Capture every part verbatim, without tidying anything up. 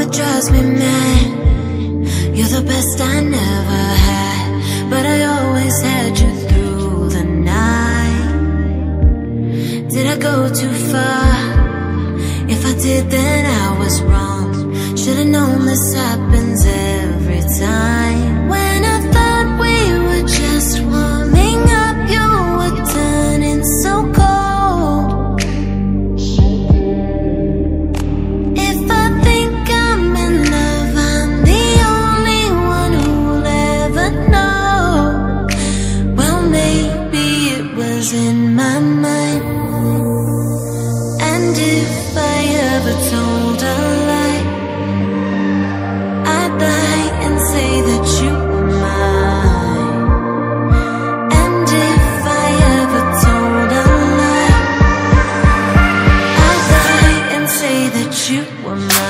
it drives me mad. You're the best I never had, but I always had you through the night. Did I go too far? If I did, then I was wrong. Should've known this happens every time. When I thought we were just warming up, you were turning so cold. If I think I'm in love, I'm the only one who'll ever know. Well, maybe it was in my mind. And if I ever told a lie, I'd lie and say that you were mine. And if I ever told a lie, I'd lie and say that you were mine.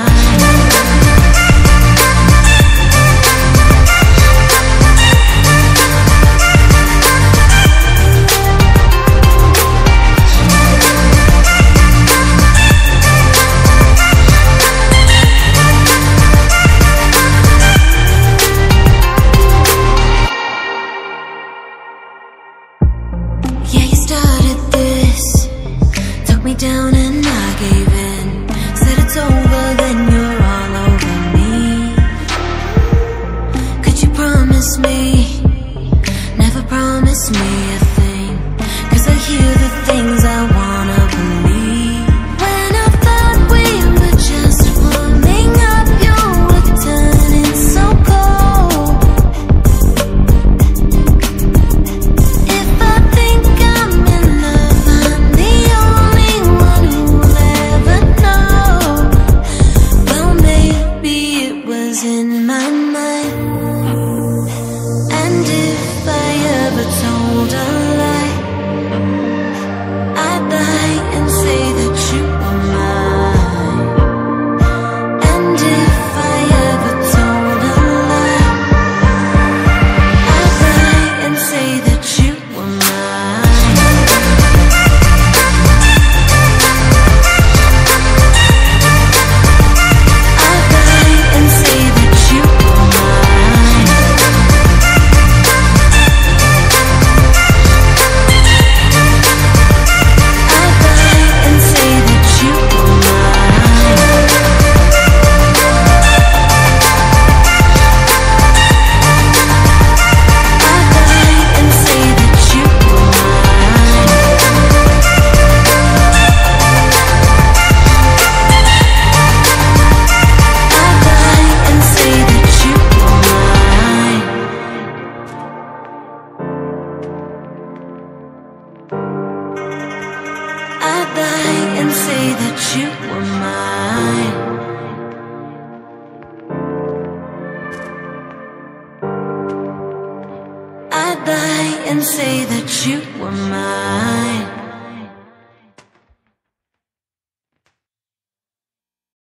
Yeah, you started this, took me down and I gave in. Said it's over, then you're all over me. Could you promise me, never promise me a thing? Cause I hear the things I wanna believe. When I thought we were just warming up, you were turning so cold. If I think I'm in love, I'm the only one who'll ever know. Well, maybe it was in my mind. And if I ever told a lie, I'd lie and say that you were mine. And if I ever told a lie, I'd lie and say that you were mine. I'd lie and say that you were mine. I'd lie and say that you were mine. I'd lie and say that you were mine. I'd lie and say that you were mine. I'd lie and say that you were mine. I'd lie and say that you were mine.